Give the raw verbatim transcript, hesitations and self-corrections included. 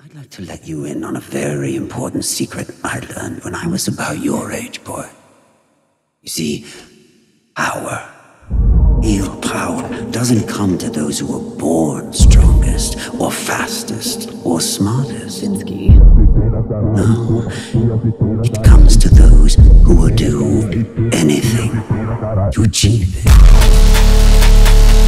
I'd like to let you in on a very important secret I learned when I was about your age, boy. You see, power, real power, doesn't come to those who are born strongest, or fastest, or smartest. Vinsky. No, it comes to those who will do anything to achieve it.